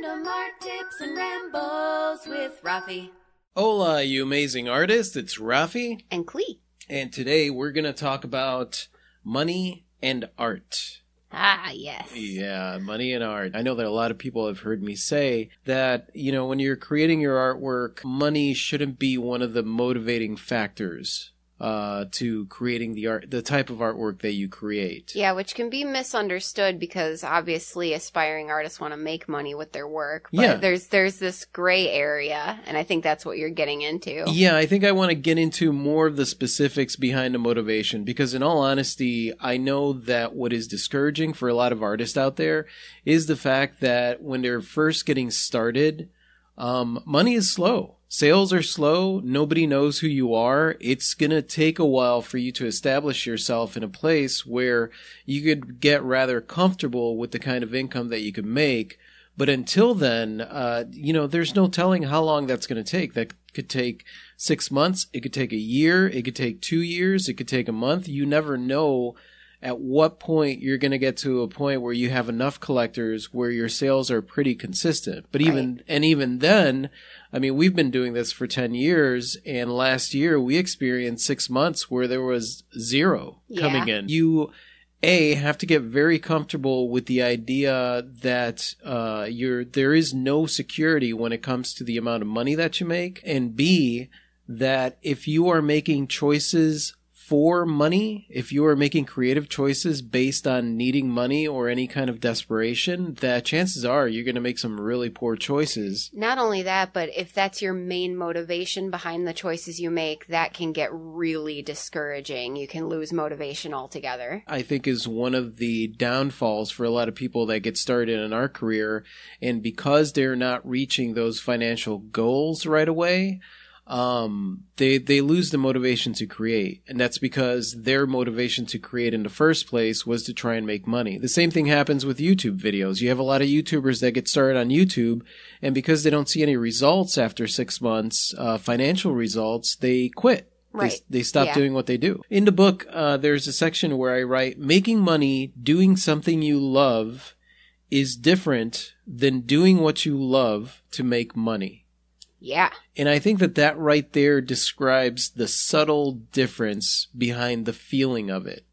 Random art tips and rambles with Rafi. Hola, you amazing artist. It's Rafi. And Clee. And today we're going to talk about money and art. Ah, yes. Yeah, money and art. I know that a lot of people have heard me say that, when you're creating your artwork, money shouldn't be one of the motivating factors to creating the type of artwork that you create. Yeah, which can be misunderstood because obviously aspiring artists want to make money with their work. But yeah. there's this gray area, and I think that's what you're getting into. Yeah, I think I want to get into more of the specifics behind the motivation because in all honesty, I know that what is discouraging for a lot of artists out there is the fact that when they're first getting started, money is slow. Sales are slow. Nobody knows who you are. It's going to take a while for you to establish yourself in a place where you could get rather comfortable with the kind of income that you could make. But until then, there's no telling how long that's going to take. That could take 6 months. It could take a year. It could take 2 years. It could take a month. You never know at what point you're going to get to a point where you have enough collectors where your sales are pretty consistent. But even then, I mean, we've been doing this for 10 years, and last year we experienced 6 months where there was zero coming in. You, have to get very comfortable with the idea that there is no security when it comes to the amount of money that you make, and B, that if you are making choices for money, if you are making creative choices based on needing money or any kind of desperation, that chances are you're going to make some really poor choices. Not only that, but if that's your main motivation behind the choices you make, that can get really discouraging. You can lose motivation altogether. I think is one of the downfalls for a lot of people that get started in our career. And because they're not reaching those financial goals right away, they lose the motivation to create, and that's because their motivation to create in the first place was to try and make money. The same thing happens with YouTube videos. You have a lot of YouTubers that get started on YouTube, and because they don't see any results after 6 months, financial results, they quit. Right. They stop doing what they do. In the book, there's a section where I write, making money doing something you love is different than doing what you love to make money. Yeah. And I think that right there describes the subtle difference behind the feeling of it.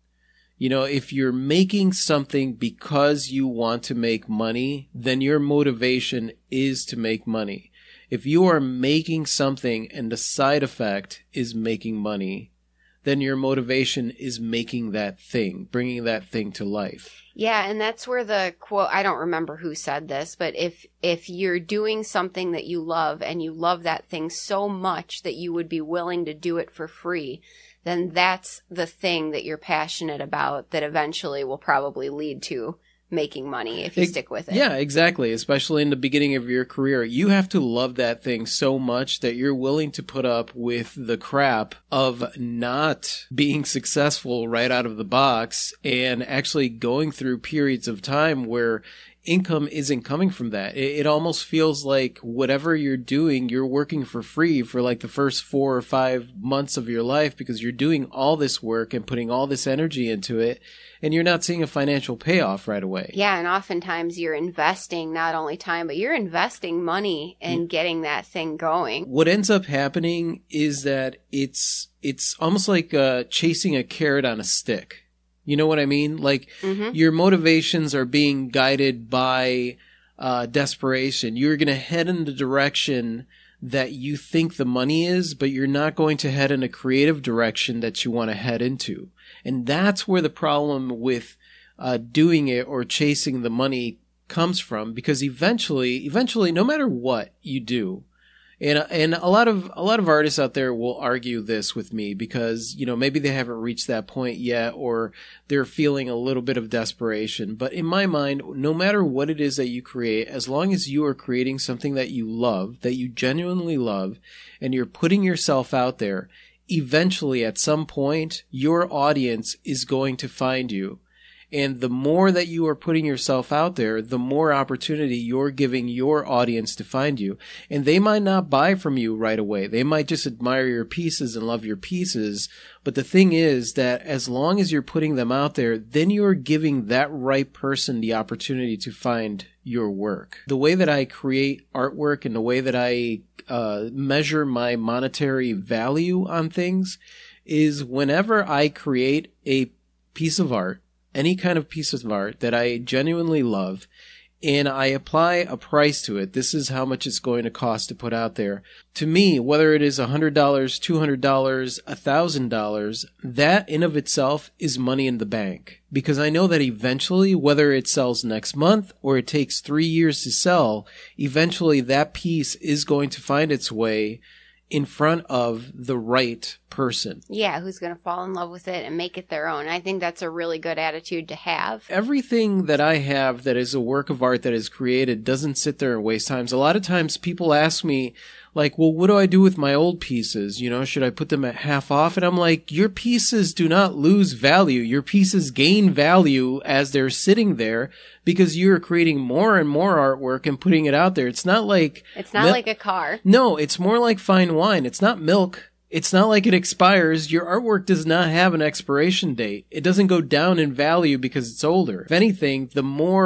If you're making something because you want to make money, then your motivation is to make money. If you are making something and the side effect is making money, then your motivation is making that thing, bringing that thing to life. Yeah, and that's where the quote, I don't remember who said this, but if you're doing something that you love and you love that thing so much that you would be willing to do it for free, then that's the thing that you're passionate about that eventually will probably lead to making money if you stick with it. Yeah, exactly. Especially in the beginning of your career. You have to love that thing so much that you're willing to put up with the crap of not being successful right out of the box and actually going through periods of time where income isn't coming from that. It almost feels like whatever you're doing, you're working for free for like the first 4 or 5 months of your life because you're doing all this work and putting all this energy into it. And you're not seeing a financial payoff right away. Yeah, and oftentimes you're investing not only time, but you're investing money in getting that thing going. What ends up happening is that it's almost like chasing a carrot on a stick. You know what I mean? Like your motivations are being guided by desperation. You're going to head in the direction that you think the money is, but you're not going to head in a creative direction that you want to head into. And that's where the problem with doing it or chasing the money comes from, because eventually, no matter what you do, and a lot of artists out there will argue this with me because, maybe they haven't reached that point yet or they're feeling a little bit of desperation. But in my mind, no matter what it is that you create, as long as you are creating something that you love, that you genuinely love, and you're putting yourself out there, eventually at some point, your audience is going to find you. And the more that you are putting yourself out there, the more opportunity you're giving your audience to find you. And they might not buy from you right away. They might just admire your pieces and love your pieces. But the thing is that as long as you're putting them out there, then you're giving that right person the opportunity to find your work. The way that I create artwork and the way that I measure my monetary value on things is whenever I create a piece of art, any kind of piece of art that I genuinely love, and I apply a price to it. This is how much it's going to cost to put out there. To me, whether it is $100, $200, $1,000, that in of itself is money in the bank. Because I know that eventually, whether it sells next month or it takes 3 years to sell, eventually that piece is going to find its way in front of the right person. Yeah, who's going to fall in love with it and make it their own. I think that's a really good attitude to have. Everything that I have that is a work of art that is created doesn't sit there and waste time. A lot of times people ask me, like, well, what do I do with my old pieces? You know, should I put them at half off? And I'm like, your pieces do not lose value. Your pieces gain value as they're sitting there because you're creating more and more artwork and putting it out there. It's not like... It's not like a car. No, it's more like fine wine. It's not milk. It's not like it expires. Your artwork does not have an expiration date. It doesn't go down in value because it's older. If anything, the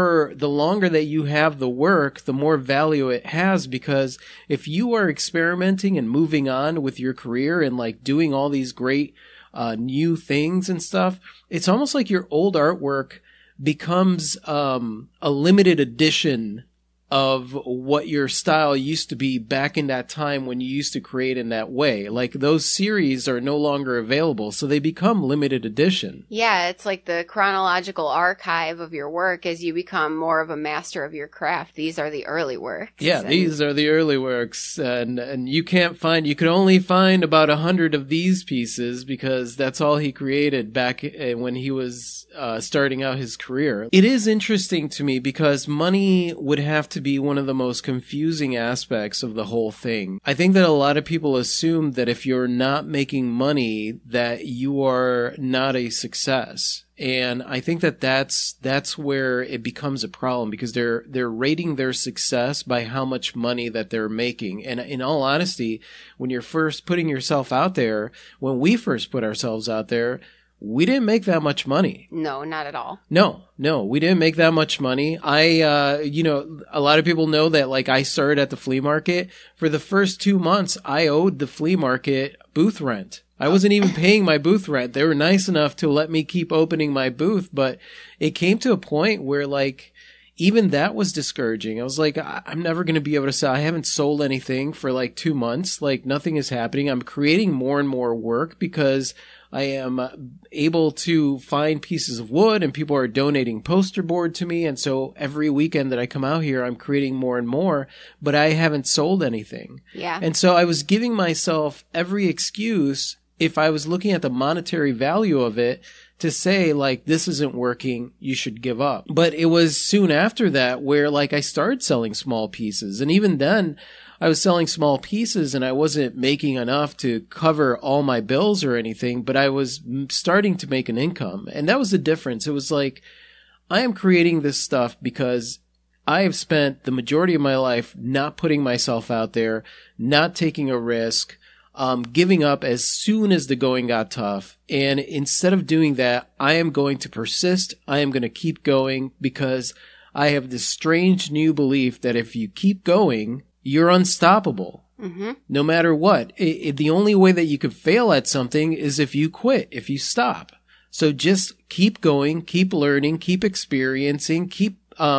longer that you have the work, the more value it has, because if you are experimenting and moving on with your career and like doing all these great new things and stuff, it's almost like your old artwork becomes a limited edition of what your style used to be back in that time when you used to create in that way. Like, those series are no longer available, so they become limited edition. Yeah, it's like the chronological archive of your work as you become more of a master of your craft. These are the early works. Yeah, these are the early works, and you can only find about 100 of these pieces because that's all he created back when he was starting out his career. It is interesting to me because money would have to be one of the most confusing aspects of the whole thing. I think that a lot of people assume that if you're not making money, that you are not a success. And I think that that's where it becomes a problem, because they're rating their success by how much money that they're making. And in all honesty, when you're first putting yourself out there, when we first put ourselves out there, we didn't make that much money. No, not at all. No, we didn't make that much money. A lot of people know that, like, I started at the flea market. For the first 2 months, I owed the flea market booth rent. I wasn't even paying my booth rent. They were nice enough to let me keep opening my booth, but it came to a point where, like, even that was discouraging. I was like, I'm never going to be able to sell. I haven't sold anything for like 2 months. Like, nothing is happening. I'm creating more and more work because I am able to find pieces of wood and people are donating poster board to me. And so every weekend that I come out here, I'm creating more and more, but I haven't sold anything. Yeah. And so I was giving myself every excuse, if I was looking at the monetary value of it, to say, like, this isn't working, you should give up. But it was soon after that where, like, I started selling small pieces. And even then, I was selling small pieces and I wasn't making enough to cover all my bills or anything, but I was starting to make an income. And that was the difference. It was like, I am creating this stuff because I have spent the majority of my life not putting myself out there, not taking a risk, giving up as soon as the going got tough. And instead of doing that, I am going to persist. I am going to keep going because I have this strange new belief that if you keep going, you're unstoppable. Mm-hmm. No matter what. The only way that you could fail at something is if you quit, if you stop. So just keep going, keep learning, keep experiencing, keep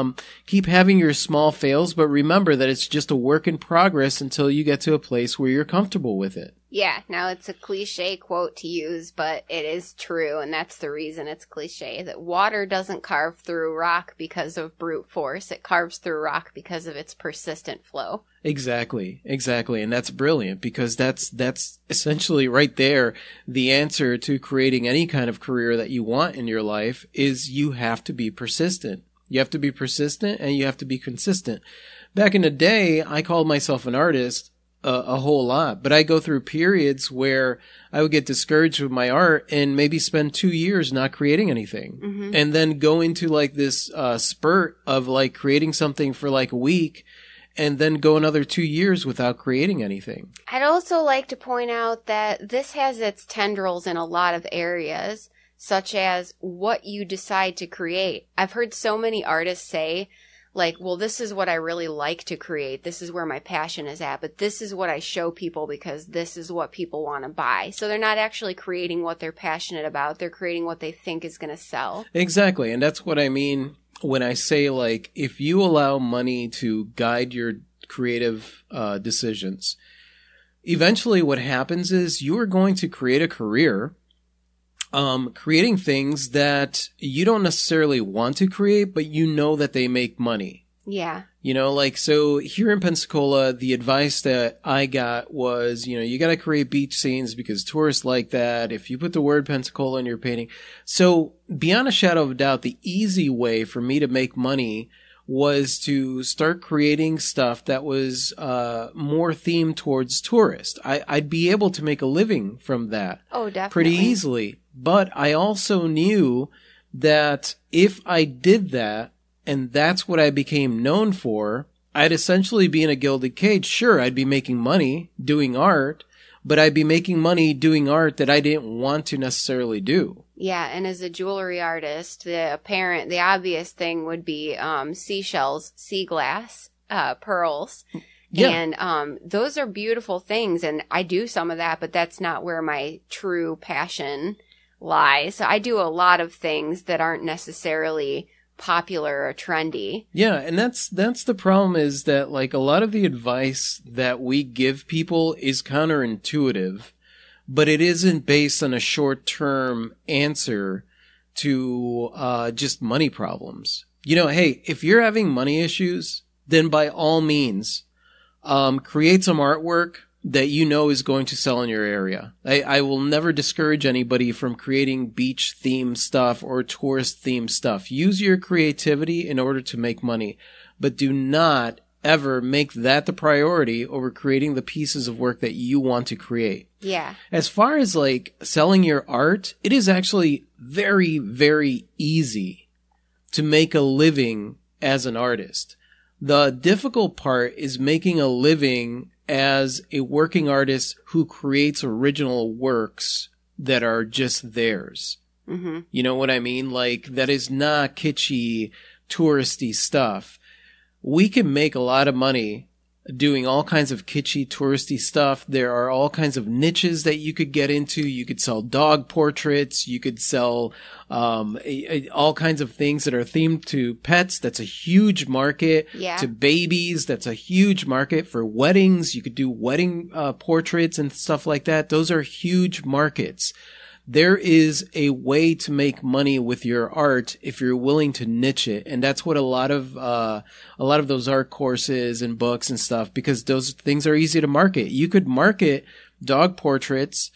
having your small fails, but remember that it's just a work in progress until you get to a place where you're comfortable with it. Yeah, now it's a cliche quote to use, but it is true, and that's the reason it's cliche, that water doesn't carve through rock because of brute force. It carves through rock because of its persistent flow. Exactly. And that's brilliant, because that's essentially right there the answer to creating any kind of career that you want in your life is you have to be persistent. You have to be persistent and you have to be consistent. Back in the day, I called myself an artist a whole lot, but I go through periods where I would get discouraged with my art and maybe spend 2 years not creating anything. Mm-hmm. And then go into like this spurt of like creating something for like a week and then go another 2 years without creating anything. I'd also like to point out that this has its tendrils in a lot of areas, such as what you decide to create. I've heard so many artists say, like, well, this is what I really like to create. This is where my passion is at, but this is what I show people because this is what people want to buy. So they're not actually creating what they're passionate about. They're creating what they think is going to sell. Exactly. And that's what I mean when I say, like, if you allow money to guide your creative decisions, eventually what happens is you are going to create a career creating things that you don't necessarily want to create, but you know that they make money. Yeah. You know, like, so here in Pensacola, the advice that I got was, you know, you got to create beach scenes because tourists like that. If you put the word Pensacola in your painting. So beyond a shadow of a doubt, the easy way for me to make money was to start creating stuff that was more themed towards tourists. I'd be able to make a living from that. Oh, definitely. Pretty easily. But I also knew that if I did that, and that's what I became known for, I'd essentially be in a gilded cage. Sure, I'd be making money doing art, but I'd be making money doing art that I didn't want to necessarily do. Yeah, and as a jewelry artist, the obvious thing would be seashells, sea glass, pearls. Yeah. And those are beautiful things, and I do some of that, but that's not where my true passion lies. So I do a lot of things that aren't necessarily popular or trendy. Yeah, and that's the problem, is that, like, a lot of the advice that we give people is counterintuitive, but it isn't based on a short-term answer to just money problems. You know, hey, if you're having money issues, then by all means, create some artwork that you know is going to sell in your area. I will never discourage anybody from creating beach-themed stuff or tourist-themed stuff. Use your creativity in order to make money, but do not ever make that the priority over creating the pieces of work that you want to create. Yeah. As far as, like, selling your art, it is actually very, very easy to make a living as an artist. The difficult part is making a living as a working artist who creates original works that are just theirs. Mm-hmm. You know what I mean? Like, that is not kitschy, touristy stuff. We can make a lot of money doing all kinds of kitschy, touristy stuff. There are all kinds of niches that you could get into. You could sell dog portraits. You could sell all kinds of things that are themed to pets. That's a huge market. Yeah. To babies. That's a huge market. For weddings, you could do wedding portraits and stuff like that. Those are huge markets. There is a way to make money with your art if you're willing to niche it, and that's what a lot of those art courses and books and stuff, because those things are easy to market. You could market dog portraits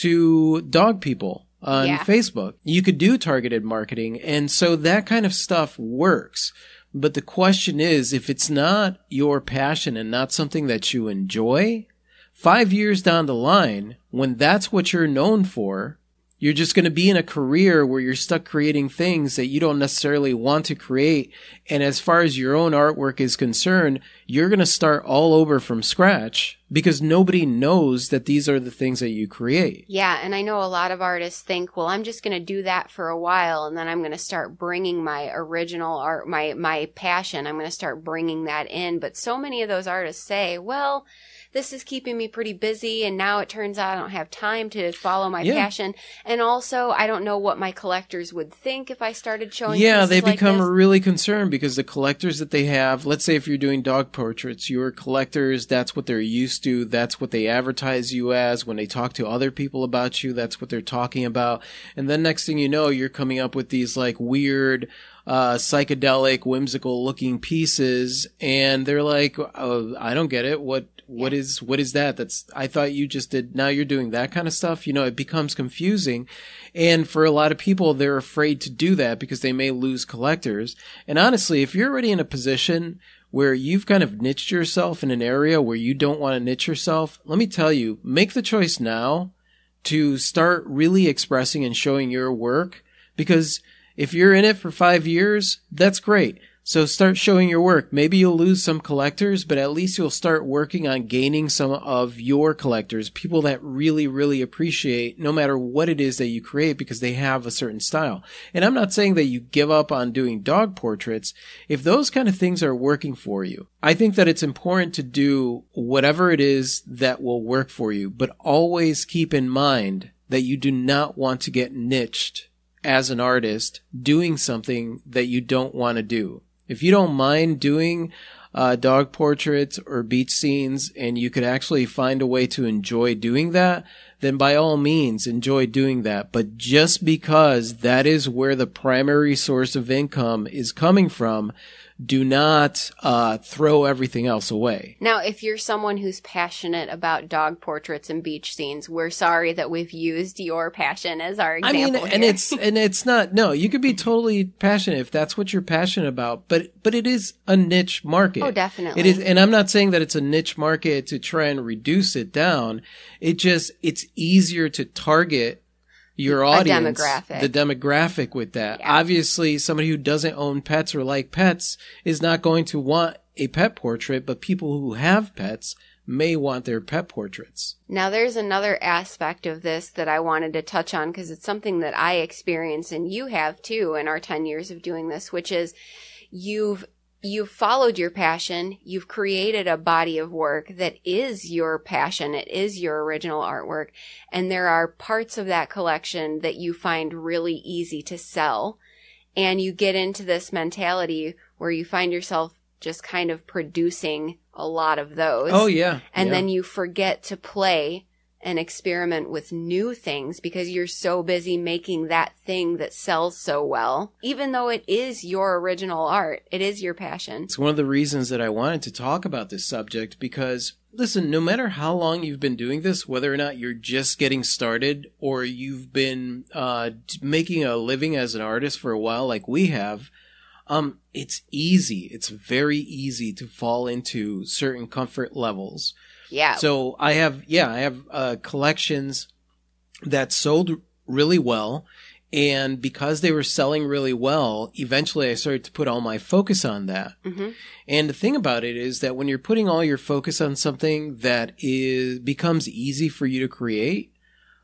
to dog people on Facebook. You could do targeted marketing, and so that kind of stuff works. But the question is, if it's not your passion and not something that you enjoy, 5 years down the line, when that's what you're known for, you're just going to be in a career where you're stuck creating things that you don't necessarily want to create. And as far as your own artwork is concerned, you're going to start all over from scratch because nobody knows that these are the things that you create. Yeah, and I know a lot of artists think, well, I'm just going to do that for a while, and then I'm going to start bringing my original art, my passion, I'm going to start bringing that in. But so many of those artists say, well, this is keeping me pretty busy, and now it turns out I don't have time to follow my passion. And also, I don't know what my collectors would think if I started showing pieces they like become this. really concerned because the collectors that they have, let's say if you're doing dog portraits, your collectors, that's what they're used to. That's what they advertise you as. When they talk to other people about you, that's what they're talking about. And then next thing you know, you're coming up with these like weird, psychedelic, whimsical looking pieces. And they're like, oh, I don't get it. What is that? I thought you just did. Now you're doing that kind of stuff. You know, it becomes confusing. And for a lot of people, they're afraid to do that because they may lose collectors. And honestly, if you're already in a position where you've kind of niched yourself in an area where you don't want to niche yourself, let me tell you, make the choice now to start really expressing and showing your work, because if you're in it for 5 years, that's great. So start showing your work. Maybe you'll lose some collectors, but at least you'll start working on gaining some of your collectors, people that really, really appreciate no matter what it is that you create because they have a certain style. And I'm not saying that you give up on doing dog portraits if those kind of things are working for you. I think that it's important to do whatever it is that will work for you, but always keep in mind that you do not want to get niched as an artist doing something that you don't want to do. If you don't mind doing dog portraits or beach scenes and you could actually find a way to enjoy doing that, then by all means enjoy doing that. But just because that is where the primary source of income is coming from, do not throw everything else away. Now, if you're someone who's passionate about dog portraits and beach scenes, we're sorry that we've used your passion as our example. I mean, and it's not. No, you could be totally passionate if that's what you're passionate about. But it is a niche market. Oh, definitely. It is, and I'm not saying that it's a niche market to try and reduce it down. It's easier to target your audience, the demographic with that. Yeah. Obviously, somebody who doesn't own pets or like pets is not going to want a pet portrait, but people who have pets may want their pet portraits. Now, there's another aspect of this that I wanted to touch on because it's something that I experience and you have too in our 10 years of doing this, which is you've followed your passion. You've created a body of work that is your passion. It is your original artwork. And there are parts of that collection that you find really easy to sell. And you get into this mentality where you find yourself just kind of producing a lot of those. Oh, yeah. And then you forget to play and experiment with new things because you're so busy making that thing that sells so well. Even though it is your original art, it is your passion. It's one of the reasons that I wanted to talk about this subject because, listen, no matter how long you've been doing this, whether or not you're just getting started or you've been making a living as an artist for a while like we have, it's easy. It's very easy to fall into certain comfort levels. Yeah. So I have collections that sold really well. And because they were selling really well, eventually I started to put all my focus on that. Mm-hmm. And the thing about it is that when you're putting all your focus on something that becomes easy for you to create,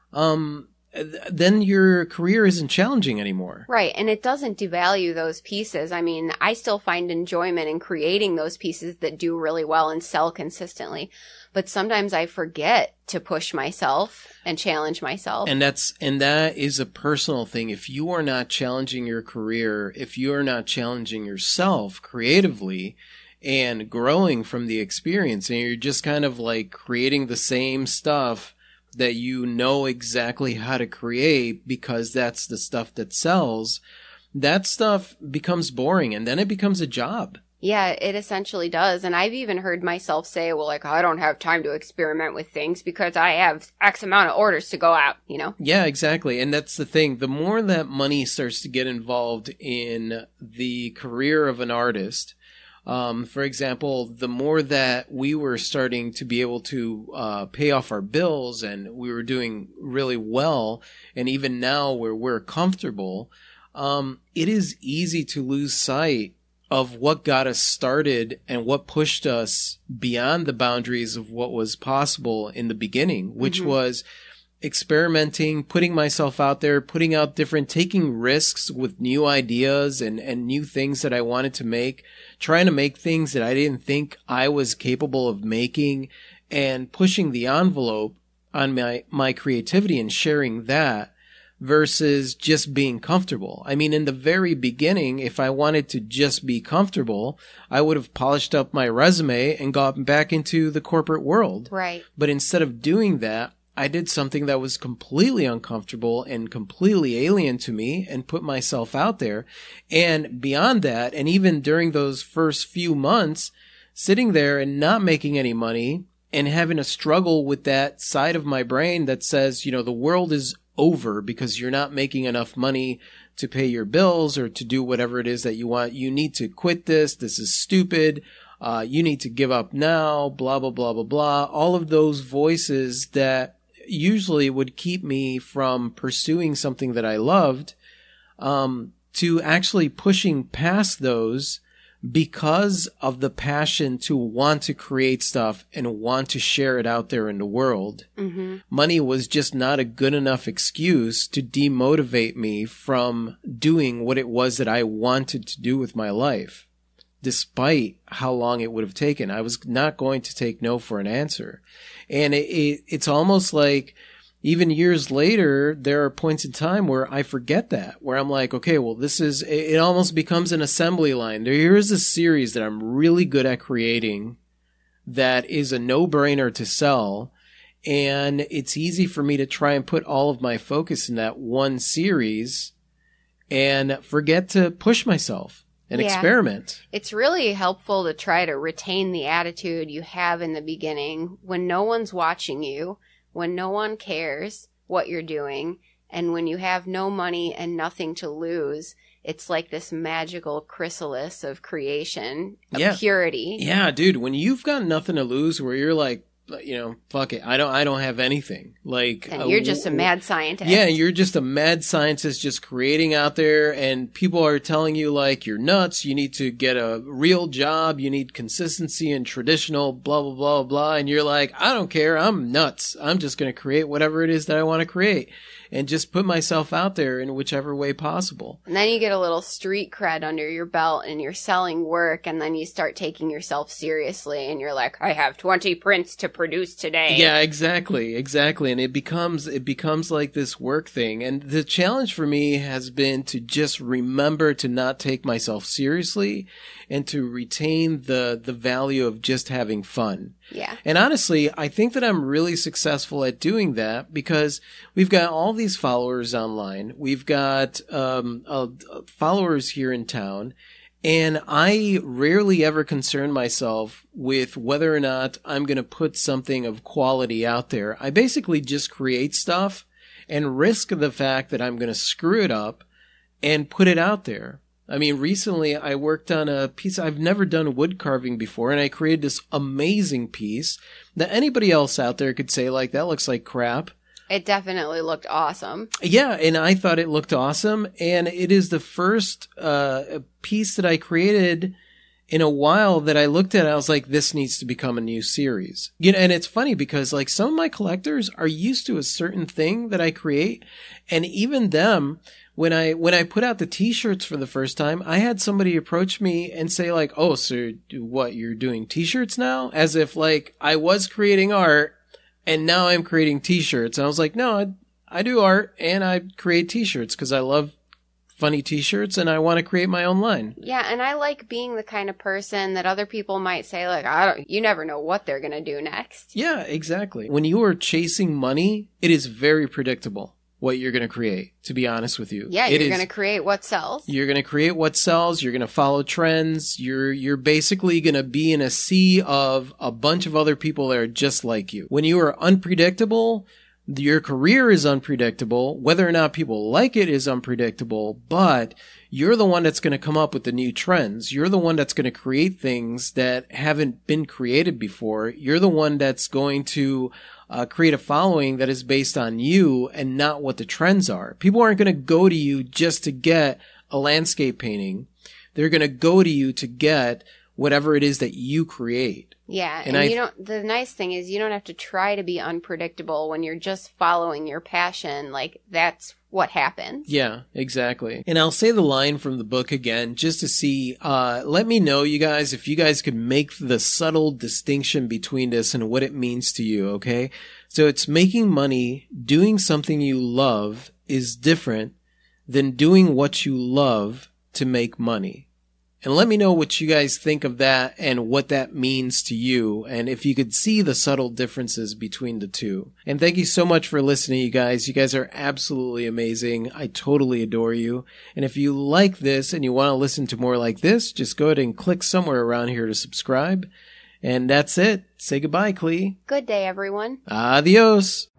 then your career isn't challenging anymore. Right. And it doesn't devalue those pieces. I mean, I still find enjoyment in creating those pieces that do really well and sell consistently. But sometimes I forget to push myself and challenge myself. And that is a personal thing. If you are not challenging your career, if you are not challenging yourself creatively and growing from the experience, and you're just kind of like creating the same stuff that you know exactly how to create because that's the stuff that sells, that stuff becomes boring and then it becomes a job. Yeah, it essentially does. And I've even heard myself say, well, like, I don't have time to experiment with things because I have X amount of orders to go out, you know? Yeah, exactly. And that's the thing. The more that money starts to get involved in the career of an artist, for example, the more that we were starting to be able to pay off our bills and we were doing really well, and even now where we're comfortable, it is easy to lose sight of what got us started and what pushed us beyond the boundaries of what was possible in the beginning, which was experimenting, putting myself out there, taking risks with new ideas and new things that I wanted to make, trying to make things that I didn't think I was capable of making, and pushing the envelope on my creativity and sharing that versus just being comfortable. I mean, in the very beginning, if I wanted to just be comfortable, I would have polished up my resume and gotten back into the corporate world. Right. But instead of doing that, I did something that was completely uncomfortable and completely alien to me and put myself out there. And beyond that, and even during those first few months, sitting there and not making any money and having a struggle with that side of my brain that says, you know, the world is over because you're not making enough money to pay your bills or to do whatever it is that you want. You need to quit this. This is stupid. You need to give up now, blah, blah, blah, blah, blah. All of those voices that usually would keep me from pursuing something that I loved, to actually pushing past those because of the passion to want to create stuff and want to share it out there in the world, money was just not a good enough excuse to demotivate me from doing what it was that I wanted to do with my life, despite how long it would have taken. I was not going to take no for an answer. And it's almost like even years later, there are points in time where I forget that, where I'm like, okay, well, it almost becomes an assembly line. Here's a series that I'm really good at creating that is a no-brainer to sell. And it's easy for me to try and put all of my focus in that one series and forget to push myself and experiment. It's really helpful to try to retain the attitude you have in the beginning when no one's watching you, when no one cares what you're doing, and when you have no money and nothing to lose. It's like this magical chrysalis of creation, of purity. Yeah, dude, when you've got nothing to lose, where you're like, fuck it, I don't have anything. Like, and you're just a mad scientist. Yeah, you're just a mad scientist just creating out there, and people are telling you, like, you're nuts, you need to get a real job, you need consistency and traditional blah, blah, blah, blah, and you're like, I don't care, I'm nuts. I'm just going to create whatever it is that I want to create and just put myself out there in whichever way possible. And then you get a little street cred under your belt and you're selling work, and then you start taking yourself seriously and you're like, I have 20 prints to produce today. Yeah, exactly. And it becomes like this work thing. And the challenge for me has been to just remember to not take myself seriously and to retain the value of just having fun. Yeah. And honestly, I think that I'm really successful at doing that because we've got all these followers online. We've got followers here in town. And I rarely ever concern myself with whether or not I'm going to put something of quality out there. I basically just create stuff and risk the fact that I'm going to screw it up and put it out there. I mean, recently I worked on a piece. I've never done wood carving before, and I created this amazing piece that anybody else out there could say, like, that looks like crap. It definitely looked awesome. Yeah, and I thought it looked awesome, and it is the first piece that I created in a while that I looked at and I was like, this needs to become a new series. And it's funny because, like, some of my collectors are used to a certain thing that I create, and even them, when I put out the t-shirts for the first time, I had somebody approach me and say, like, oh, so what, you're doing t-shirts now? As if, like, I was creating art and now I'm creating t-shirts. And I was like, no, I do art and I create t-shirts because I love funny t-shirts and I want to create my own line. Yeah, and I like being the kind of person that other people might say, like, you never know what they're going to do next. Yeah, exactly. When you are chasing money, it is very predictable what you're going to create, to be honest with you. Yeah, you're going to create what sells. You're going to create what sells. You're going to follow trends. You're basically going to be in a sea of a bunch of other people that are just like you. When you are unpredictable, your career is unpredictable. Whether or not people like it is unpredictable, but you're the one that's going to come up with the new trends. You're the one that's going to create things that haven't been created before. You're the one that's going to create a following that is based on you and not what the trends are. People aren't going to go to you just to get a landscape painting. They're going to go to you to get whatever it is that you create. Yeah, and the nice thing is you don't have to try to be unpredictable when you're just following your passion. Like, that's what happens. Yeah, exactly. And I'll say the line from the book again, just to see, let me know, you guys, if you guys could make the subtle distinction between this and what it means to you, okay? So it's making money, doing something you love is different than doing what you love to make money. And let me know what you guys think of that and what that means to you, and if you could see the subtle differences between the two. And thank you so much for listening, you guys. You guys are absolutely amazing. I totally adore you. And if you like this and you want to listen to more like this, just go ahead and click somewhere around here to subscribe. And that's it. Say goodbye, Clee. Good day, everyone. Adios.